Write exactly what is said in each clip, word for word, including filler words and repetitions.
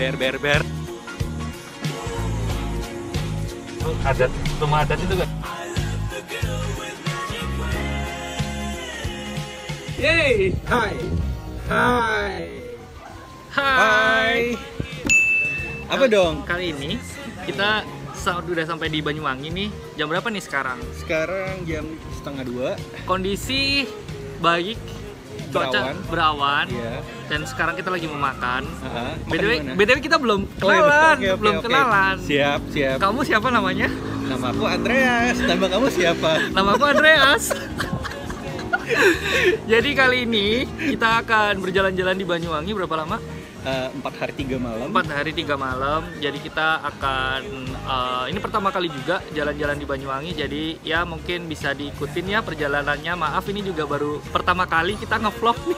ber ber ber. Adat, rumah adat itu kan? Yeay, hai, hai, hai. Apa dong? Kali ini kita udah sampai di Banyuwangi nih. Jam berapa nih sekarang? Sekarang jam setengah dua. Kondisi baik, cuaca Berawan. berawan. Iya. Dan sekarang kita lagi mau makan. Uh-huh. B T W, Makan di mana? B T W kita belum Oh, iya, kenalan, betul. Oke, oke, belum oke. kenalan. Siap, siap. Kamu siapa namanya? Nama aku Andreas. Nama kamu siapa? Nama aku Andreas. Jadi kali ini kita akan berjalan-jalan di Banyuwangi berapa lama? Uh, empat hari tiga malam. Empat hari tiga malam. Jadi kita akan uh, ini pertama kali juga jalan-jalan di Banyuwangi. Jadi ya mungkin bisa diikutin ya perjalanannya. Maaf ini juga baru pertama kali kita ngevlog nih.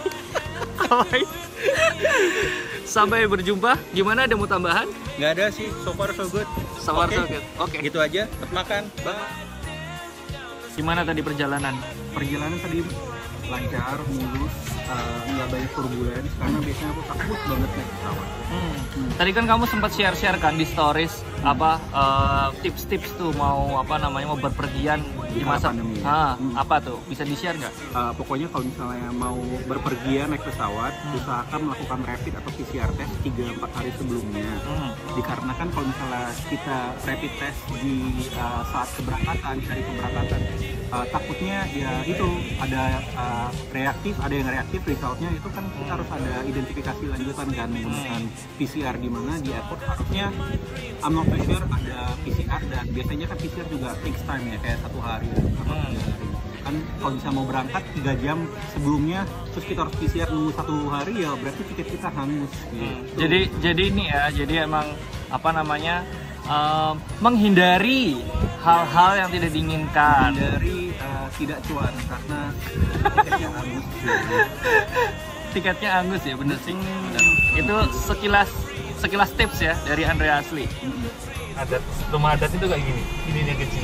Sampai berjumpa. Gimana, ada mau tambahan? Nggak ada sih. So far so good. So far so Oke. good. Oke. Gitu aja. Tetap makan. Bye. Gimana tadi perjalanan? Perjalanan tadi lancar, mulus, uh, nggak banyak turbulence karena biasanya aku takut banget naik pesawat. Hmm. Tadi kan kamu sempat share-share kan di stories apa uh, tips-tips tuh mau apa namanya mau berpergian di Di masa pandemi. ah, Hmm. apa tuh? Bisa di-share nggak? Uh, pokoknya kalau misalnya mau berpergian naik pesawat, usahakan melakukan rapid atau P C R test tiga sampai empat hari sebelumnya. Hmm. Dikarenakan kalau misalnya kita rapid test di uh, saat keberangkatan, hari keberangkatan, uh, takutnya ya itu ada uh, reaktif, ada yang reaktif, resultnya itu kan kita harus ada identifikasi lanjutan kan menggunakan P C R di mana di airport harusnya I'm not sure ada P C R dan biasanya kan P C R juga takes time ya kayak satu hari atau tiga hari. Kan kalau bisa mau berangkat tiga jam sebelumnya terus kita harus P C R nunggu satu hari ya berarti tiket kita hangus gitu. Jadi jadi ini ya, jadi emang apa namanya um, menghindari hal-hal yang tidak diinginkan. Dari uh, tidak cuan karena tiketnya hangus. Tiketnya angus ya, bener sih. Itu sekilas sekilas tips ya dari Andre Asli. Adat, rumah adat itu kayak gini. Ini yang kecil.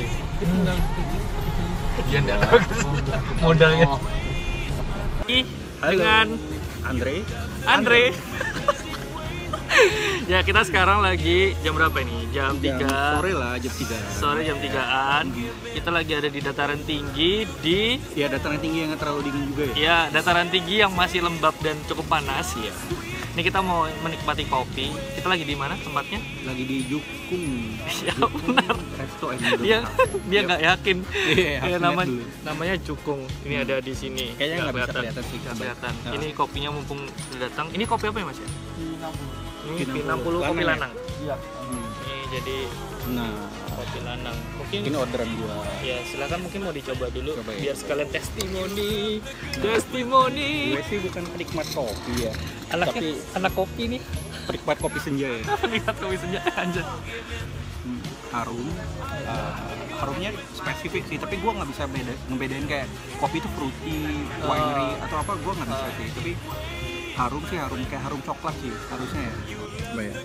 Dia enggak bagus modalnya. Ih, dengan Andre. Andre. Ya, kita sekarang lagi jam berapa ini? Jam Jam tiga sore lah, jam tiga. sore, jam tigaan. Kita lagi ada di dataran tinggi di Ya dataran tinggi yang nggak terlalu dingin juga ya. ya dataran tinggi yang masih lembab dan cukup panas ya. Ini kita mau menikmati kopi. Kita lagi di mana tempatnya? Lagi di Jukung. Ya benar. Resto and Dia dia nggak yakin. Iya, Ya, harus nama, lihat dulu. namanya Cukung. Ini ada di sini. Kayaknya nggak bisa kelihatan sih. Nggak kelihatan. Nah. Ini kopinya mumpung sudah datang. Ini kopi apa ya Mas ya? Ini P P enam puluh kopi Lanang lanang. ya? Iya. Ini jadi Nah, kopi lanang. Mungkin ini orderan gua. ya silakan mungkin mau dicoba dulu Coba ya. biar sekalian testimoni. Testimoni. Gue sih bukan penikmat kopi ya, Anaknya tapi anak kopi nih. penikmat kopi senja ya. Lihat kopi senja anjir. Hmm, harum, uh, harumnya spesifik sih tapi gue nggak bisa beda ngebedain kayak kopi itu fruity, winery atau apa gue nggak bisa sih tapi harum sih harum kayak harum coklat sih harusnya ya. Coba ya.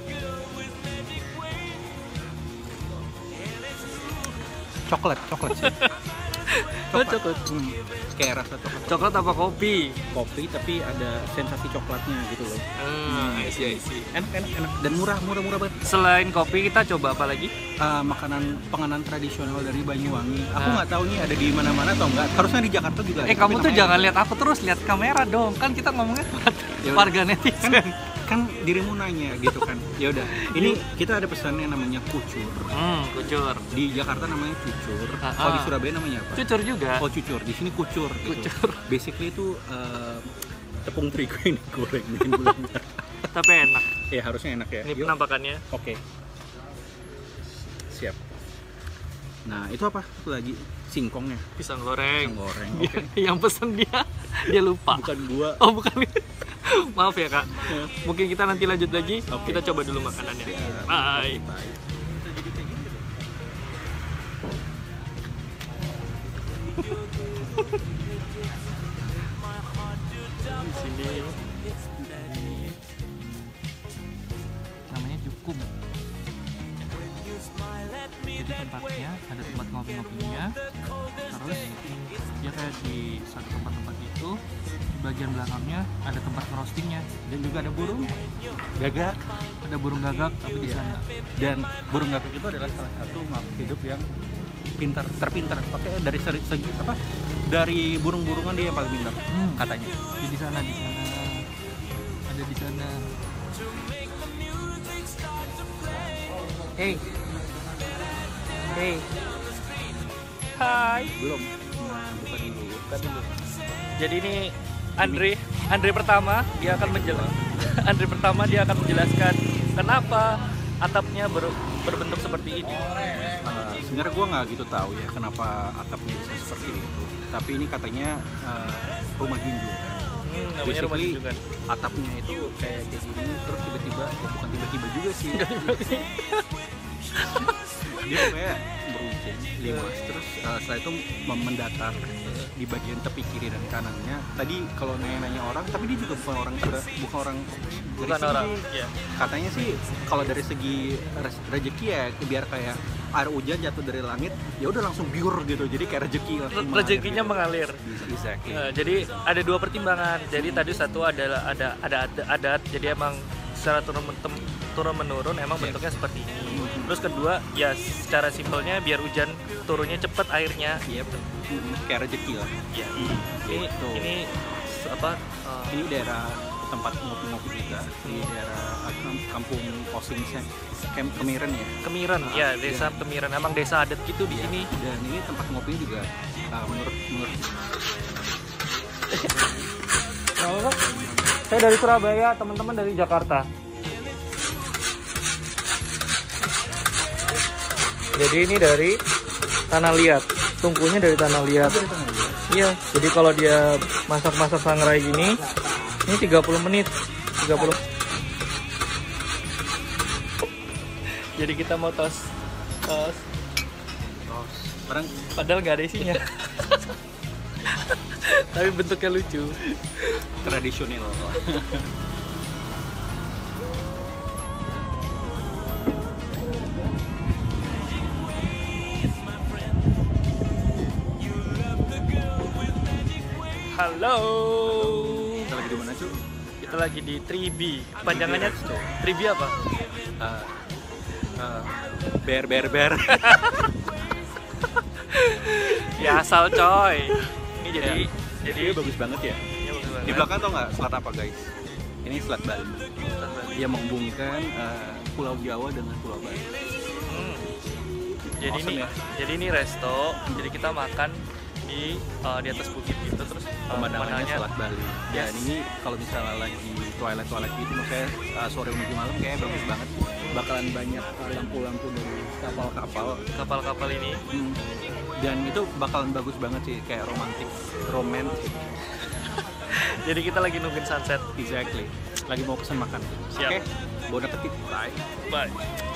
Coklat coklat sih. Oh, coklat. Hmm, kayak rasa coklat. Coklat apa kopi? Kopi tapi ada sensasi coklatnya gitu loh. Hmm, I see, I see. Enak enak enak dan murah murah murah banget. Selain kopi kita coba apa lagi? Uh, makanan penganan tradisional dari Banyuwangi. Aku Ah. nggak tahu nih ada di mana-mana atau enggak. Harusnya di Jakarta juga. ada, Eh tapi kamu tuh namanya- jangan lihat aku terus, lihat kamera dong. Kan kita ngomongnya Ya udah. warga netizen. kan kan dirimu nanya gitu kan. Ya udah. Ini kita ada pesannya namanya kucur. Hmm, kucur. Di Jakarta namanya cucur. Ah, Kalau di ah. Surabaya namanya apa? Cucur juga. Oh cucur. Di sini kucur. Gitu. Kucur. Basically itu uh, tepung terigu yang digoreng dengan gula merah. Tapi enak. Ya harusnya enak ya. Ini Yuk. penampakannya. Oke. Siap. Nah itu apa? Itu lagi singkongnya. Pisang goreng. Pisang goreng. Dia- Oke. Yang pesen dia, dia lupa. Bukan gua. Oh bukan. Maaf ya kak. Ya. Mungkin kita nanti lanjut lagi. Oke. Kita coba dulu makanannya. Ya. Bye. Bye. Di sini. Namanya Jukung. jadi tempatnya ada tempat ngopi-ngopinya, terus dia kayak di satu tempat-tempat itu di bagian belakangnya ada tempat ngerostingnya, Dan juga ada burung gagak. ada burung gagak tapi di sana. Dan burung gagak itu adalah salah satu makhluk hidup yang pintar, terpintar. Pakai dari segi, segi apa? Dari burung-burungan dia yang paling pintar Hmm. katanya. Jadi di sana, di sana ada di sana. Hey, hey, hai. Belum. Nah, buka dulu. Buka dulu. Jadi ini Andre, Andre pertama dia akan menjelaskan. Andre pertama dia akan menjelaskan kenapa atapnya ber- berbentuk seperti ini. Uh, sebenarnya gue nggak gitu tahu ya kenapa atapnya bisa seperti itu. Tapi ini katanya uh, rumah junjungan. Hmm, namanya rumah Basically, junjungan. atapnya itu kayak kayak gini, terus tiba-tiba, ya bukan tiba-tiba juga sih. Dia kayak beruncing limas, terus uh, setelah itu mem- mendatar uh, di bagian tepi kiri dan kanannya. Tadi kalau nanya-nanya orang, tapi dia juga bukan orang bukan orang dari Bukan sini. orang. Ya. Katanya sih kalau dari segi res- rezeki ya biar kayak air hujan jatuh dari langit, ya udah langsung biur gitu. Jadi kayak rezeki langsung mengalir Rezekinya gitu. mengalir. Exactly. Nah, jadi ada dua pertimbangan. Jadi tadi satu adalah ada ada ada adat. Jadi emang secara turun mentem- turun menurun emang Yes. bentuknya seperti ini. Terus kedua ya secara simpelnya biar hujan turunnya cepet airnya. Iya betul. Mm, kayak rezeki lah. Ya. Ini Gitu. ini s- apa? uh, Ini daerah tempat ngopi-ngopi juga di daerah uh, kam- kampung Osing Kem Kemiren ya. Kemiren, Ah, ya iya. desa Kemiren. Emang desa adat gitu di Iya. sini. Dan ini tempat ngopi juga uh, menurut menurut Saya dari Surabaya, teman-teman dari Jakarta. Jadi ini dari tanah liat, tungkunya dari tanah liat. Iya, jadi kalau dia masak-masak sangrai gini, ini tiga puluh menit, tiga puluh. Jadi kita mau tos, tos, tos. Barang padahal nggak ada isinya. Tapi bentuknya lucu. tradisional. Halo. Kita lagi di mana cuy? Kita lagi di tiga B. Panjangannya tiga B apa? Uh, uh, bear bear bear. Ya asal coy. Ini jadi Ya. jadi Ini bagus banget ya. ya, bagus banget. Di belakang tau nggak selat apa guys? Ini selat Bali. Dia menghubungkan uh, Pulau Jawa dengan Pulau Bali. Hmm. Jadi Awesome ini ya. jadi ini resto. Jadi kita makan di uh, di atas bukit gitu terus uh, Pemandangannya pemandangannya- selat Bali. Yes. Dan ini kalau misalnya lagi twilight twilight gitu, maksudnya uh, sore menuju malam kayak bagus banget. Bakalan banyak uh, lampu-lampu dari kapal-kapal. kapal-kapal ini. Hmm. Dan itu bakalan bagus banget sih, kayak romantis, romantis. Jadi kita lagi nungguin sunset. Exactly. Lagi mau pesen makan. Siap. Oke. Bon appetit. Bye. Bye.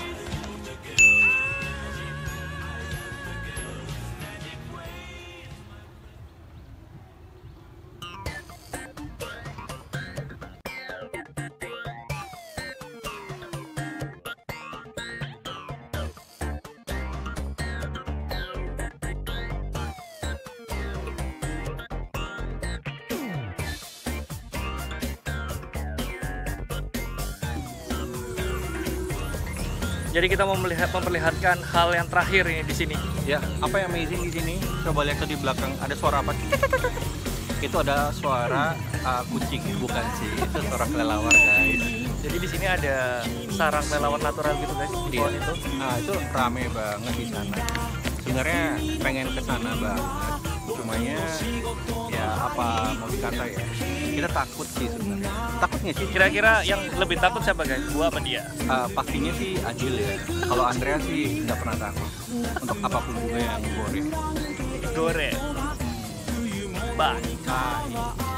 Jadi kita mau melihat memperlihatkan hal yang terakhir ini di sini. Ya, apa yang amazing di sini? Coba lihat tuh di belakang ada suara apa? Itu ada suara uh, kucing, bukan sih? Itu suara kelelawar guys. Jadi di sini ada sarang kelelawar natural gitu guys di pohon itu. Nah, itu rame banget di sana. Sebenarnya pengen ke sana banget. Cumanya ya apa mau dikata ya? Kita takut sih sebenarnya. Takut nggak sih? Kira-kira yang lebih takut siapa guys? Gua apa dia? Uh, pastinya sih Adil ya. Kalau Andrea sih nggak pernah takut untuk apapun juga yang goreng. Goreng. Bye. Nah, ini.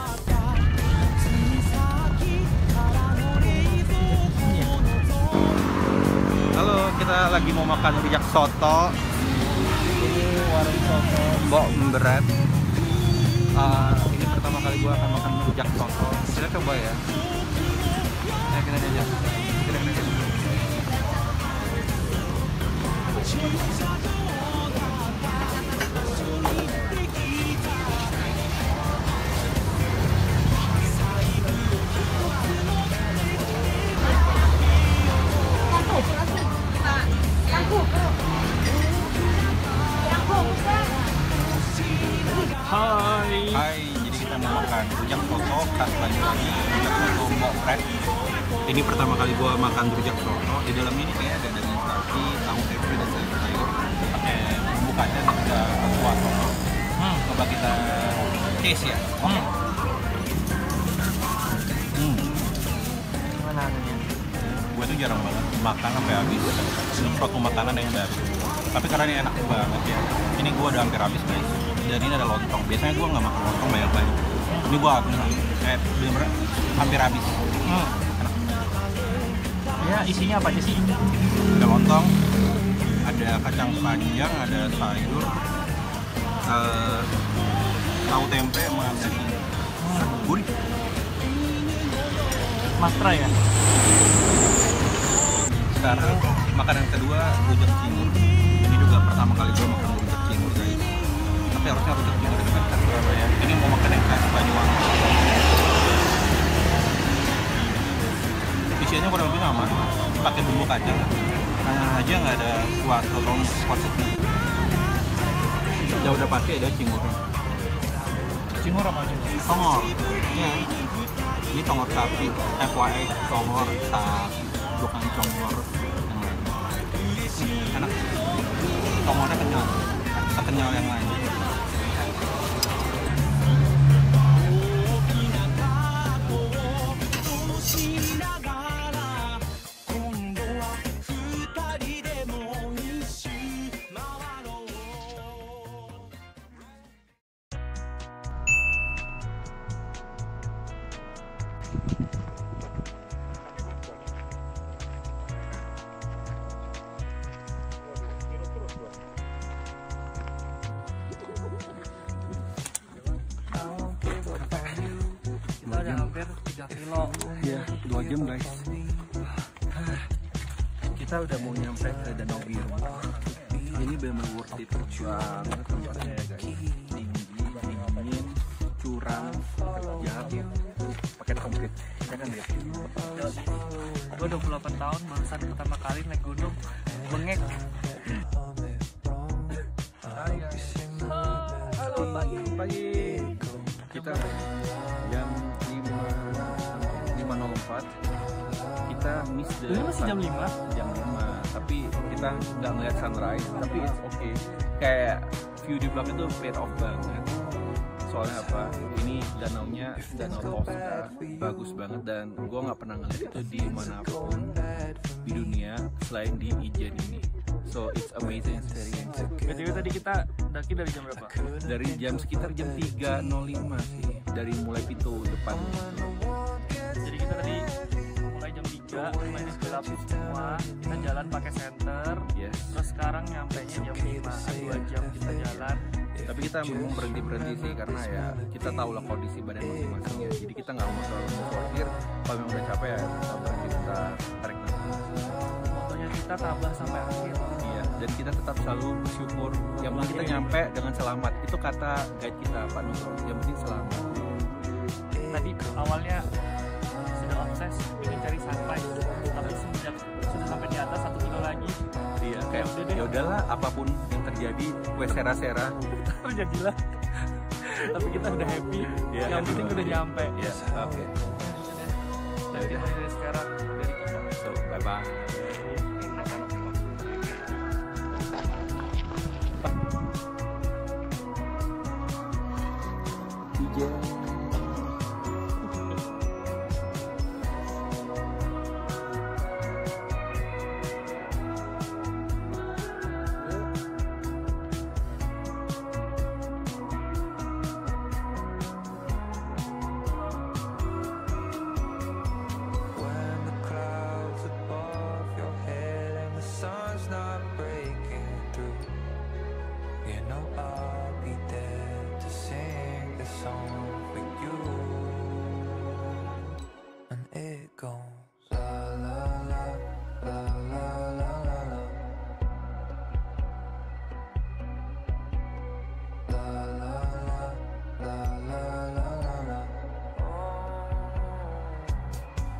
Halo, kita lagi mau makan rujak soto. Ini warung soto Mbok Berat. Uh, ini pertama kali gua akan makan rujak soto. Kita coba ya. Ya, kita aja. Kita aja. Hai. Hai, jadi kita mau makan rujak soto khas Banyuwangi, rujak soto Mbok Pret. Ini pertama kali gua makan rujak soto. Di dalam ini kayak ada daging sapi, tahu tempe dan sayur-sayur. Pakai bumbu kacang dan juga kuah soto. Hmm. Coba kita taste ya. Oke. Hmm. Gimana anunya? Gue tuh jarang banget makan sampai habis. Ini suatu makanan yang baru. Tapi karena ini enak banget ya. Ini gue udah hampir habis guys. Dan ini ada lontong. Biasanya gue nggak makan lontong banyak-banyak. Ini gue habis. Kayak bener-bener hampir habis. Hmm. Enak. Ya isinya apa aja sih? Ada lontong, ada kacang panjang, ada sayur, uh, tahu tempe sama daging. Gurih. Mastra ya? Sekarang makanan kedua rujak cingur. Ini juga pertama kali gue makan rujak cingur guys. Tapi harusnya rujak cingur itu kan khas Surabaya. Ini mau makan yang khas Banyuwangi. Isiannya kurang lebih sama, pakai bumbu kacang. Nah aja nggak ada kuah soto kuah soto. Udah udah pasti ada cingurnya. Cingur apa aja? Tongor. Iya. Ini tongor sapi. F Y I tongor sapi. Bukan tongor yang lain. Enak. Tongornya kenyal. Kenyal yang lain. Kita udah hampir tiga kilo. Iya, dua jam guys. Kita udah mau nyampe ke Danau Biru. Ini benar worth it banget tempatnya ya guys. Tinggi, dingin, curang, jahat, pakai komplit. Ya kan lihat. Gue dua puluh delapan tahun barusan pertama kali naik gunung bengek. Halo pagi pagi. Kita jam lima nol empat. Kita miss the Ini masih jam lima? Jam lima. Tapi kita nggak ngeliat sunrise. Tapi it's okay. Kayak view di belakang itu paid off banget. Soalnya apa? Ini danaunya danau Toska, bagus banget dan gue nggak pernah ngeliat itu di manapun di dunia selain di Ijen ini. So it's amazing experience. B T W tadi kita daki dari jam berapa? Dari jam sekitar jam tiga nol lima sih. Dari mulai pintu depan. Jadi kita tadi mulai jam tiga, masih gelap semua. Kita jalan pakai senter. Yes. Terus sekarang nyampe nya jam lima, dua jam kita jalan. Tapi kita memang berhenti-berhenti sih karena ya kita tahu lah kondisi badan masing-masing ya. Jadi kita nggak mau terlalu mensortir. Kalau memang udah capek ya kita berhenti, kita tarik nafas. Fotonya kita tabah sampai akhir. Iya. Dan kita tetap selalu bersyukur. Yang penting kita nyampe dengan selamat. Itu kata guide kita Pak Nusron. Yang penting selamat. Tadi awalnya sudah obses ingin cari sunrise, tapi semenjak sudah sampai di atas satu kilo lagi, Iya. Kayak udah deh. ya udahlah apapun yang terjadi, wes sera-sera. terjadilah. Tapi kita udah happy. Iya, Yang penting udah nyampe. Ya. Oke. Jadi mulai dari sekarang dari kita. So bye bye.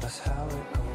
That's how it goes.